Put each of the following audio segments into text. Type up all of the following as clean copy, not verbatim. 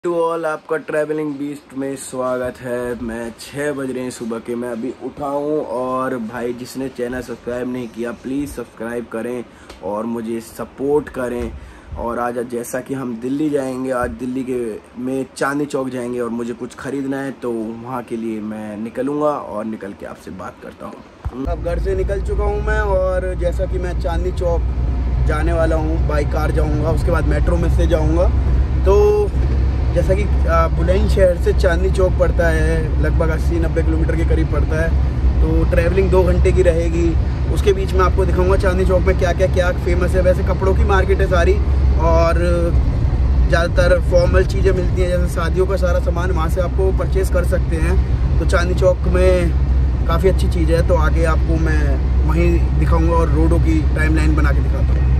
To all, आपका travelling beast में स्वागत है। मैं 6 बज रहे हैं सुबह के, मैं अभी उठा हूँ। और भाई जिसने चैनल सब्सक्राइब नहीं किया प्लीज़ सब्सक्राइब करें और मुझे सपोर्ट करें। और आज जैसा कि हम दिल्ली जाएंगे, आज दिल्ली के में चांदनी चौक जाएंगे और मुझे कुछ ख़रीदना है, तो वहाँ के लिए मैं निकलूँगा और निकल के आपसे बात करता हूँ। अब घर से निकल चुका हूँ मैं, और जैसा कि मैं चांदनी चौक जाने वाला हूँ, बाई कार जाऊँगा, उसके बाद मेट्रो में से जाऊँगा। तो जैसा कि बुलंदशहर से चांदनी चौक पड़ता है, लगभग 80-90 किलोमीटर के करीब पड़ता है। तो ट्रैवलिंग 2 घंटे की रहेगी। उसके बीच में आपको दिखाऊंगा चांदनी चौक में क्या क्या फेमस है। वैसे कपड़ों की मार्केट है सारी, और ज़्यादातर फॉर्मल चीज़ें मिलती हैं, जैसे शादियों का सारा सामान वहाँ से आपको परचेज़ कर सकते हैं। तो चांदनी चौक में काफ़ी अच्छी चीज़ है, तो आगे आपको मैं वहीं दिखाऊँगा और रोडों की टाइमलाइन बना के दिखाता हूँ।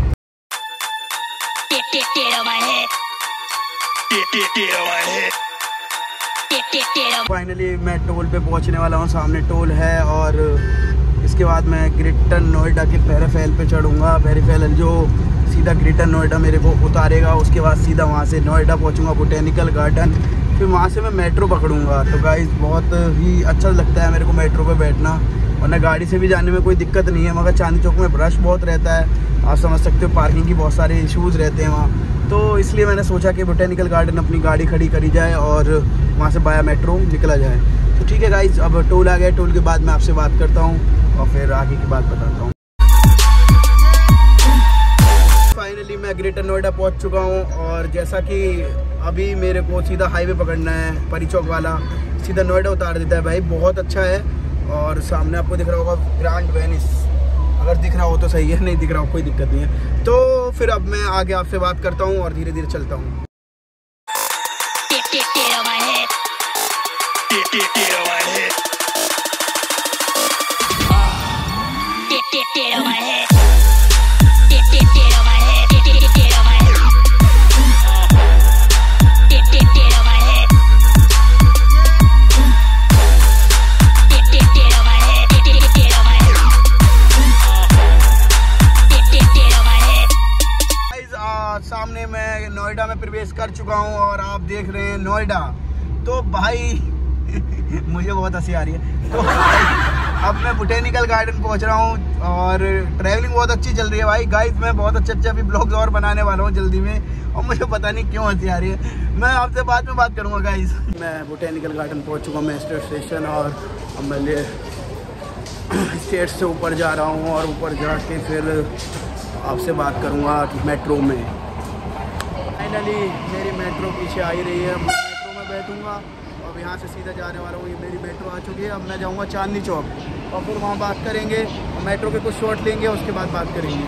फाइनली मैं टोल पे पहुंचने वाला हूं। सामने टोल है, और इसके बाद मैं ग्रेटर नोएडा के पेरीफेरल पे चढ़ूंगा। पेरीफेरल जो सीधा ग्रेटर नोएडा मेरे को उतारेगा, उसके बाद सीधा वहां से नोएडा पहुंचूंगा, बोटेनिकल गार्डन, फिर वहां से मैं मेट्रो पकड़ूंगा। तो गाइस बहुत ही अच्छा लगता है मेरे को मेट्रो पे बैठना, वरना गाड़ी से भी जाने में कोई दिक्कत नहीं है, मगर चांदनी चौक में रश बहुत रहता है। आप समझ सकते हो, पार्किंग की बहुत सारे इशूज़ रहते हैं वहाँ। तो इसलिए मैंने सोचा कि बोटेनिकल गार्डन अपनी गाड़ी खड़ी करी जाए और वहाँ से बाया मेट्रो निकला जाए। तो ठीक है गाइज, अब टोल आ गया। टोल के बाद मैं आपसे बात करता हूँ और फिर आगे की बात बताता हूँ। फाइनली मैं ग्रेटर नोएडा पहुँच चुका हूँ, और जैसा कि अभी मेरे को सीधा हाईवे पकड़ना है, परी चौक वाला सीधा नोएडा उतार देता है। भाई बहुत अच्छा है, और सामने आपको दिख रहा होगा ग्रैंड वेनिस, अगर दिख रहा हो तो सही है, नहीं दिख रहा हो कोई दिक्कत नहीं है। तो फिर अब मैं आगे आपसे बात करता हूँ और धीरे धीरे चलता हूँ। सामने मैं नोएडा में प्रवेश कर चुका हूं, और आप देख रहे हैं नोएडा। तो भाई मुझे बहुत हंसी आ रही है। तो अब मैं बोटेनिकल गार्डन पहुंच रहा हूं, और ट्रैवलिंग बहुत अच्छी चल रही है भाई। गाइस मैं बहुत अच्छे अभी ब्लॉग्स और बनाने वाला हूं जल्दी में, और मुझे पता नहीं क्यों हंसी आ रही है। मैं आपसे बाद में बात करूंगा गाइस। मैं बोटेनिकल गार्डन पहुँच चुका हूँ, मेट्रो स्टेशन, और अब मैं स्टेट से ऊपर जा रहा हूँ, और ऊपर जाके फिर आपसे बात करूँगा मेट्रो में। फाइनली मेरी मेट्रो पीछे आ ही रही है। मैं मेट्रो में बैठूंगा और यहाँ से सीधा जाने वाला हूँ। ये मेरी मेट्रो आ चुकी है। अब मैं जाऊँगा चांदनी चौक, और फिर वहाँ बात करेंगे, मेट्रो के कुछ शॉट लेंगे, उसके बाद बात करेंगे।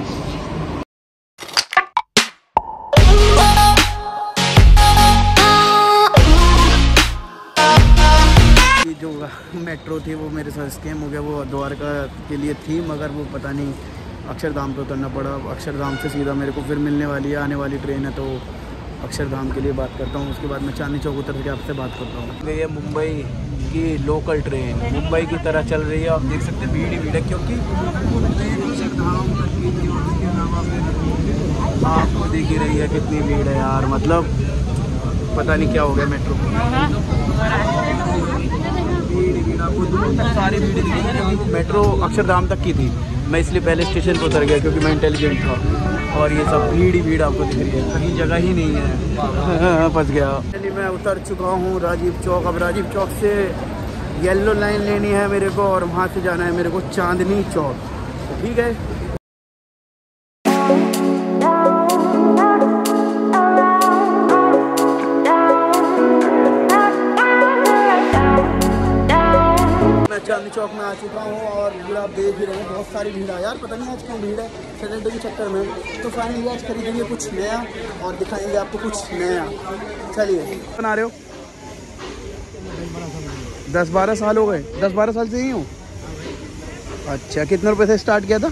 जो मेट्रो थी वो मेरे साथ स्कैम हो गया। वो द्वारका के लिए थी, मगर वो पता नहीं अक्षरधाम पे उतरना पड़ा। अक्षरधाम से सीधा मेरे को फिर मिलने वाली है, आने वाली ट्रेन है, तो अक्षरधाम के लिए बात करता हूँ। उसके बाद मैं चांदनी चौक उतर के आपसे बात करता हूँ। ये मुंबई की लोकल ट्रेन मुंबई की तरह चल रही है। आप देख सकते हैं भीड़ ही भीड़ है, क्योंकि आपको दिख ही रही है कितनी भीड़ है यार। मतलब पता नहीं क्या हो गया मेट्रो को, आपको दूर तक सारी भीड़ दिख रही है, क्योंकि वो मेट्रो अक्षरधाम तक की थी। मैं इसलिए पहले स्टेशन पर उतर गया, क्योंकि मैं इंटेलिजेंट था। और ये सब भीड़ ही भीड़ आपको दिख रही है, कहीं जगह ही नहीं है। फंस गया। चलिए मैं उतर चुका हूँ राजीव चौक। अब राजीव चौक से येलो लाइन लेनी है मेरे को, और वहाँ से जाना है मेरे को चांदनी चौक। तो ठीक है, चांदनी चौक में आ चुका हूँ, और भीड़ आप देख ही रहे हैं, बहुत सारी भीड़ है यार। पता नहीं आज क्यों भीड़ है, सैटरडे के चक्कर में। तो फाइनली आज खरीदेंगे कुछ नया और दिखाएंगे आपको कुछ नया। चलिए, बना रहे हो 10-12 साल हो गए? 10-12 साल से ही हूँ। अच्छा, कितने रुपए से स्टार्ट किया था?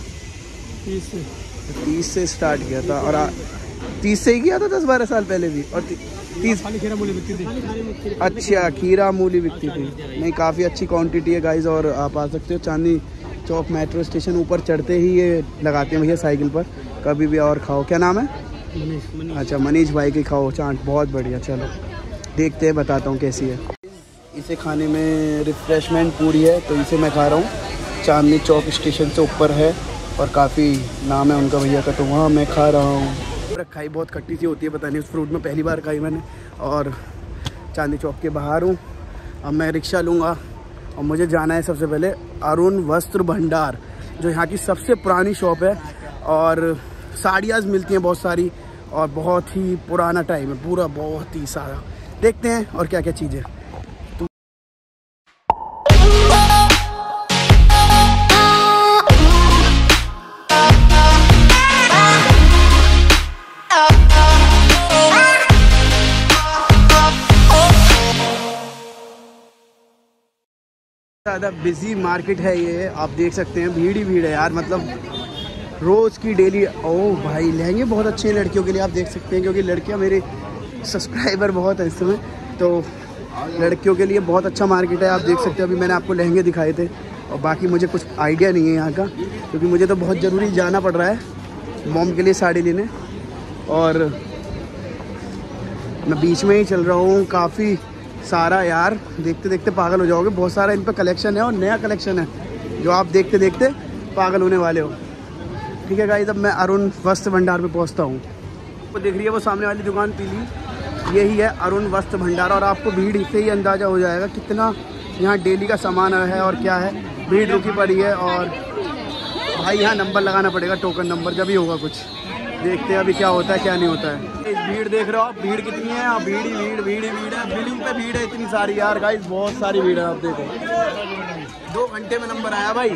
30 से स्टार्ट किया था, और 30 से ही किया था 10-12 साल पहले भी। और 30 खीरा मूली बिकती थी। अच्छा, खीरा मूली बिकती थी। नहीं, काफ़ी अच्छी क्वांटिटी है गाइज, और आप आ सकते हो चांदनी चौक मेट्रो स्टेशन। ऊपर चढ़ते ही ये लगाते हैं भैया साइकिल पर, कभी भी और खाओ। क्या नाम है? अच्छा, मनीष भाई की खाओ चाट, बहुत बढ़िया। चलो देखते हैं, बताता हूँ कैसी है। इसे खाने में रिफ़्रेशमेंट पूरी है, तो इसे मैं खा रहा हूँ। चांदनी चौक स्टेशन से ऊपर है और काफ़ी नाम है उनका भैया का, तो वहाँ मैं खा रहा हूँ। खाई बहुत खट्टी सी होती है, पता नहीं उस फ्रूट में पहली बार खाई मैंने। और चांदनी चौक के बाहर हूँ, अब मैं रिक्शा लूँगा और मुझे जाना है सबसे पहले अरुण वस्त्र भंडार, जो यहाँ की सबसे पुरानी शॉप है और साड़ियाँ मिलती हैं बहुत सारी और बहुत ही पुराना टाइम है पूरा, बहुत ही सारा। देखते हैं और क्या क्या चीज़ें। ज़्यादा बिजी मार्केट है ये, आप देख सकते हैं, भीड़ ही भीड़ है यार, मतलब रोज़ की डेली। ओह भाई लहंगे बहुत अच्छे हैं लड़कियों के लिए, आप देख सकते हैं, क्योंकि लड़कियां मेरे सब्सक्राइबर बहुत है इस समय, तो लड़कियों के लिए बहुत अच्छा मार्केट है। आप देख सकते हैं, अभी मैंने आपको लहंगे दिखाए थे और बाकी मुझे कुछ आइडिया नहीं है यहाँ का, क्योंकि मुझे तो बहुत ज़रूरी जाना पड़ रहा है मॉम के लिए साड़ी लेने और मैं बीच में ही चल रहा हूँ। काफ़ी सारा यार, देखते देखते पागल हो जाओगे, बहुत सारा इन पर कलेक्शन है और नया कलेक्शन है जो आप देखते देखते पागल होने वाले हो। ठीक है गाइस, अब मैं अरुण वस्त्र भंडार पे पहुंचता हूँ। वो देख रही है वो सामने वाली दुकान पीली, यही है अरुण वस्त्र भंडार। और आपको भीड़ से ही अंदाज़ा हो जाएगा कितना यहाँ डेली का सामान है और क्या है, भीड़ रुकी पड़ी है। और भाई यहाँ नंबर लगाना पड़ेगा, टोकन नंबर, जब ही होगा कुछ। देखते हैं अभी क्या होता है क्या नहीं होता है। इस भीड़ देख रहे हो आप, भीड़ कितनी है यहाँ, भीड़ ही भीड़, भीड़ ही भीड़ है, बिल्डिंग पे भीड़ है इतनी सारी यार गाइस, बहुत सारी भीड़ है। आप देखो 2 घंटे में नंबर आया भाई,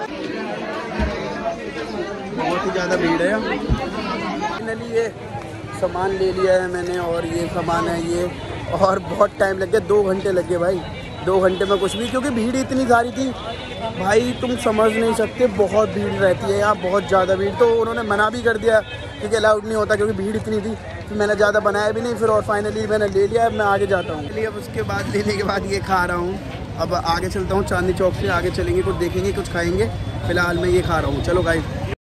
बहुत ही ज़्यादा भीड़ है। फाइनली ये सामान ले लिया है मैंने और ये सामान है ये, और बहुत टाइम लग गया, 2 घंटे लग गए भाई। 2 घंटे में कुछ भी, क्योंकि भीड़ इतनी सारी थी भाई, तुम समझ नहीं सकते, बहुत भीड़ रहती है यहाँ, बहुत ज़्यादा भीड़। तो उन्होंने मना भी कर दिया क्योंकि अलाउड नहीं होता, क्योंकि भीड़ इतनी थी, फिर मैंने ज़्यादा बनाया भी नहीं फिर, और फाइनली मैंने ले लिया। अब मैं आगे जाता हूँ, इसलिए अब उसके बाद लेने के बाद ये खा रहा हूँ। अब आगे चलता हूँ, चांदनी चौक से आगे चलेंगे, कुछ देखेंगे, कुछ खाएँगे। फिलहाल मैं ये खा रहा हूँ, चलो गाइस।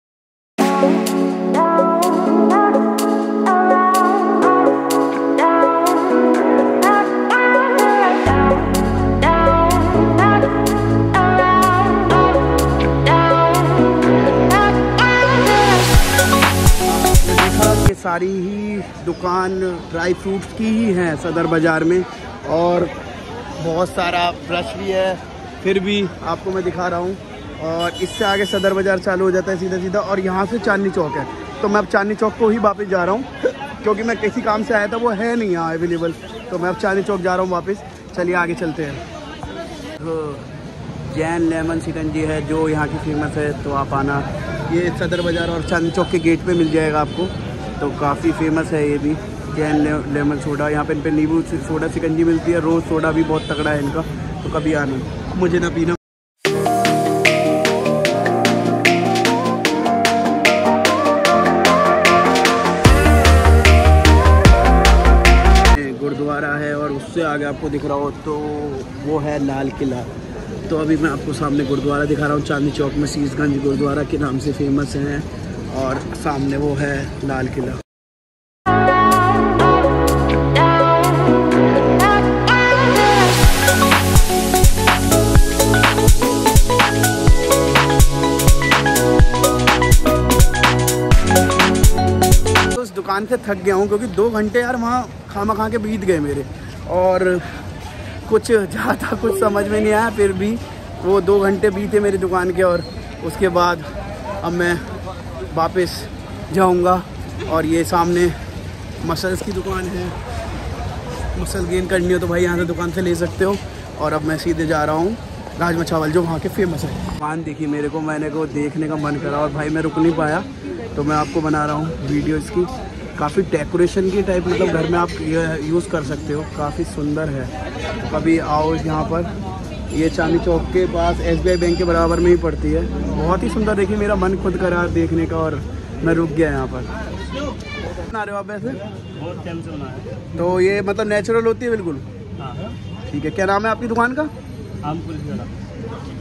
सारी ही दुकान ड्राई फ्रूट्स की ही हैं सदर बाज़ार में, और बहुत सारा ब्रश भी है, फिर भी आपको मैं दिखा रहा हूँ। और इससे आगे सदर बाज़ार चालू हो जाता है सीधा सीधा, और यहाँ से चांदनी चौक है। तो मैं अब चांदनी चौक को ही वापस जा रहा हूँ, क्योंकि मैं किसी काम से आया था, वो है नहीं यहाँ अवेलेबल, तो मैं अब चांदनी चौक जा रहा हूँ वापस। चलिए आगे चलते हैं। तो जैन लेमन शिकंजी है जो यहाँ की फेमस है, तो आप आना, ये सदर बाज़ार और चांदनी चौक के गेट पे मिल जाएगा आपको। तो काफ़ी फेमस है ये भी, जैन लेमन सोडा। यहाँ पे इन पे नींबू सोडा शिकंजी मिलती है, रोज़ सोडा भी बहुत तगड़ा है इनका, तो कभी आना, मुझे ना पीना। गुरुद्वारा है और उससे आगे आपको दिख रहा हो तो वो है लाल किला। तो अभी मैं आपको सामने गुरुद्वारा दिखा रहा हूँ, चांदनी चौक में शीशगंज गुरुद्वारा के नाम से फेमस है, और सामने वो है लाल किला। तो उस दुकान से थक गया हूँ, क्योंकि 2 घंटे यार वहाँ खामा खा के बीत गए मेरे, और कुछ ज़्यादा कुछ समझ में नहीं आया। फिर भी वो 2 घंटे बीते मेरी दुकान के, और उसके बाद अब मैं वापस जाऊंगा। और ये सामने मसल्स की दुकान है, मसल गेन करनी हो तो भाई यहाँ से दुकान से ले सकते हो। और अब मैं सीधे जा रहा हूँ राजमा चावल, जो वहाँ के फेमस है। दुकान देखी मेरे को, मैंने को देखने का मन करा, और भाई मैं रुक नहीं पाया, तो मैं आपको बना रहा हूँ वीडियो इसकी। काफ़ी डेकोरेशन की टाइप, मतलब घर में आप यूज़ कर सकते हो, काफ़ी सुंदर है। तो कभी आओ यहाँ पर, ये चांदनी चौक के पास SBI बैंक के बराबर में ही पड़ती है, बहुत ही सुंदर। देखिए मेरा मन खुद करा देखने का, और मैं रुक गया यहाँ पर। बना रहे हो आप ऐसे? बहुत टाइम से बना है। तो ये मतलब नेचुरल होती है बिल्कुल? हाँ। ठीक है, क्या नाम है आपकी दुकान का? आमपुर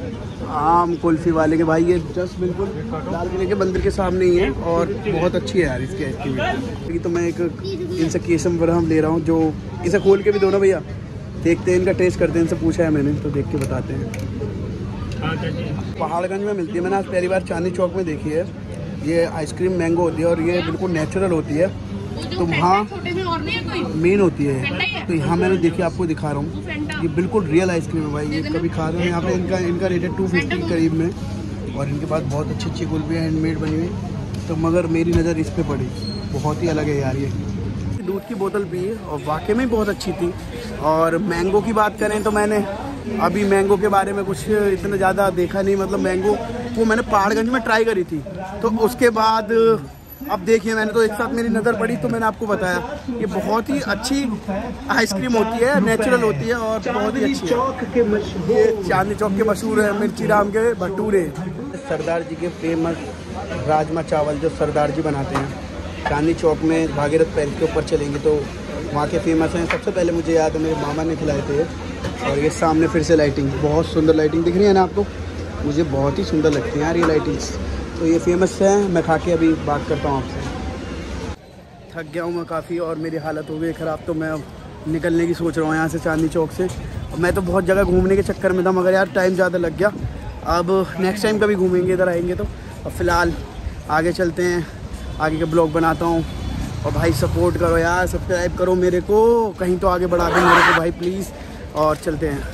आम कुल्फी वाले के भाई, ये जस्ट बिल्कुल लाल किले के मंदिर के सामने ही है और बहुत अच्छी है यार इसकी आइसक्रीम। तो मैं एक इनसे केसम बरहम ले रहा हूँ, जो इसे खोल के भी दो ना भैया, देखते हैं इनका टेस्ट करते हैं। इनसे पूछा है मैंने, तो देख के बताते हैं। पहाड़गंज में मिलती है, मैंने आज पहली बार चांदनी चौक में देखी है। ये आइसक्रीम मैंगो होती है और ये बिल्कुल नेचुरल होती है, तो वहाँ मेन होती है। तो यहाँ मैंने देखी, आपको दिखा रहा हूँ, ये बिल्कुल रियल आइसक्रीम है भाई। ये कभी खा रहे हैं यहाँ पे। इनका रेट है 250 करीब में, और इनके पास बहुत अच्छी अच्छी कुल्फी हैंडमेड बनी हुई। तो मगर मेरी नज़र इस पे पड़ी, बहुत ही अलग है यार। ये दूध की बोतल पी और वाकई में बहुत अच्छी थी। और मैंगो की बात करें तो मैंने अभी मैंगो के बारे में कुछ इतना ज़्यादा देखा नहीं, मतलब मैंगो वो मैंने पहाड़गंज में ट्राई करी थी। तो उसके बाद अब देखिए, मैंने तो एक साथ मेरी नज़र पड़ी, तो मैंने आपको बताया ये बहुत ही अच्छी आइसक्रीम होती है, नेचुरल होती है और बहुत ही अच्छी है। ये चांदनी चौक के मशहूर है मिर्ची राम के भटूरे। सरदार जी के फेमस राजमा चावल जो सरदार जी बनाते हैं, चांदनी चौक में भागीरथ पैलेस के ऊपर चलेंगे तो वहाँ के फेमस हैं। सबसे पहले मुझे याद है मेरे मामा ने खिलाए थे। और ये सामने फिर से लाइटिंग, बहुत सुंदर लाइटिंग दिख रही है ना आपको, मुझे बहुत ही सुंदर लगती है यार ये लाइटिंग्स। तो ये फेमस है। मैं खा के अभी बात करता हूँ आपसे। थक गया हूँ मैं काफ़ी और मेरी हालत हो गई ख़राब, तो मैं अब निकलने की सोच रहा हूँ यहाँ से, चांदनी चौक से। मैं तो बहुत जगह घूमने के चक्कर में था, मगर यार टाइम ज़्यादा लग गया। अब नेक्स्ट टाइम कभी घूमेंगे, इधर आएंगे तो। अब फ़िलहाल आगे चलते हैं, आगे के ब्लॉग बनाता हूँ। और भाई सपोर्ट करो यार, सब्सक्राइब करो मेरे को, कहीं तो आगे बढ़ा दो मेरे को भाई प्लीज़। और चलते हैं।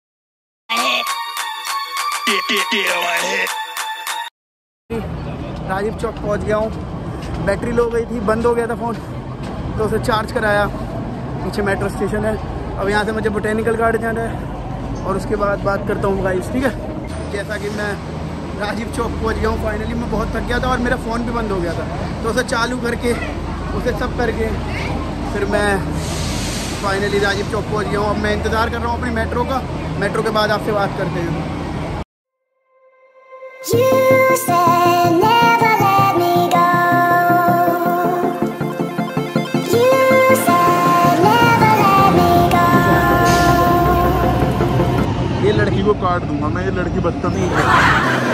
राजीव चौक पहुंच गया हूँ। बैटरी लो गई थी, बंद हो गया था फ़ोन, तो उसे चार्ज कराया। पीछे मेट्रो स्टेशन है। अब यहाँ से मुझे बोटेनिकल गार्डन जाना है और उसके बाद बात करता हूँ गाइस, ठीक है। जैसा कि मैं राजीव चौक पहुँच गया हूँ फाइनली। मैं बहुत थक गया था और मेरा फ़ोन भी बंद हो गया था, तो उसे चालू करके उसे सब करके फिर मैं फाइनली राजीव चौक पहुँच गया हूँ। अब मैं इंतज़ार कर रहा हूँ अपनी मेट्रो का। मेट्रो के बाद आपसे बात करते हैं। ये लड़की को काट दूंगा मैं, ये लड़की बदतमीज है।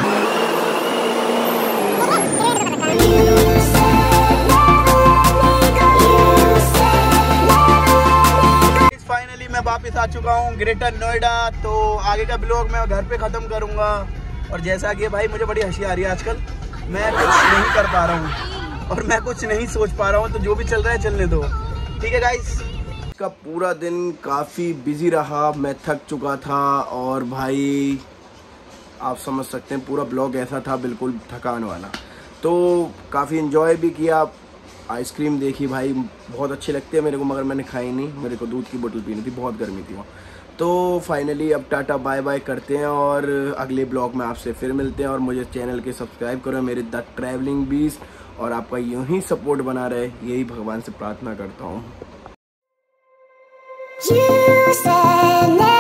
फाइनली मैं वापस आ चुका हूँ ग्रेटर नोएडा। तो आगे का ब्लॉग मैं घर पे ख़त्म करूँगा। और जैसा कि भाई मुझे बड़ी हंसी आ रही है आजकल, मैं कुछ नहीं कर पा रहा हूँ और मैं कुछ नहीं सोच पा रहा हूँ, तो जो भी चल रहा है चलने दो, ठीक है गाइस। का पूरा दिन काफ़ी बिजी रहा, मैं थक चुका था और भाई आप समझ सकते हैं पूरा ब्लॉग ऐसा था बिल्कुल थकान वाला। तो काफ़ी इन्जॉय भी किया, आइसक्रीम देखी भाई, बहुत अच्छी लगती है मेरे को, मगर मैंने खाई नहीं, मेरे को दूध की बोतल पीनी थी, बहुत गर्मी थी वहाँ। तो फाइनली अब टाटा बाय बाय करते हैं और अगले ब्लॉग में आपसे फिर मिलते हैं। और मुझे चैनल के सब्सक्राइब करो, मेरे द ट्रैवलिंग बीस्ट, और आपका यूं ही सपोर्ट बना रहे, यही भगवान से प्रार्थना करता हूँ।